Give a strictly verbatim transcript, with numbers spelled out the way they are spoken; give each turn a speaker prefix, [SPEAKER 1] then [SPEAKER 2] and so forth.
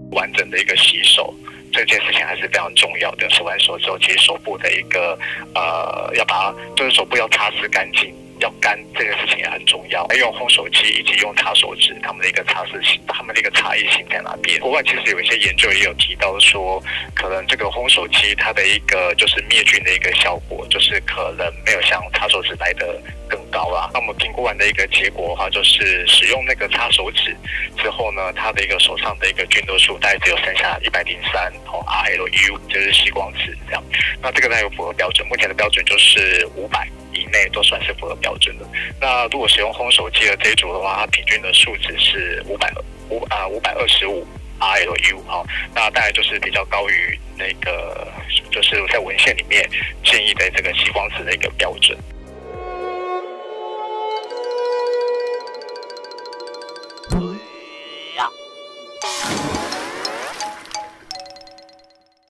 [SPEAKER 1] 完整的一个洗手。这件事情还是非常重要的。洗完手之后，其实手部的一个呃，要把它就是手部要擦拭干净，要干，这件事情也很重要。用烘手机以及用擦手纸，他们的一个擦拭性，他们的一个差异性在哪边？国外其实有一些研究也有提到说，可能这个烘手机它的一个就是灭菌的一个效果，就是可能没有像擦手纸来的更高啦。那我们评估完的一个结果的话，就是使用那个擦手纸之后呢，它的一个手上的一个菌落数大概只有剩下一百零三 R L U， 就是吸光值这样。那这个它有符合标准，目前的标准就是五百以内都算是符合标准的。那如果使用烘手机的这一组的话，它平均的数值是五百五啊五百二十五 R L U 哈，那当然就是比较高于那个就是在文献里面建议的这个吸光值的一个标准。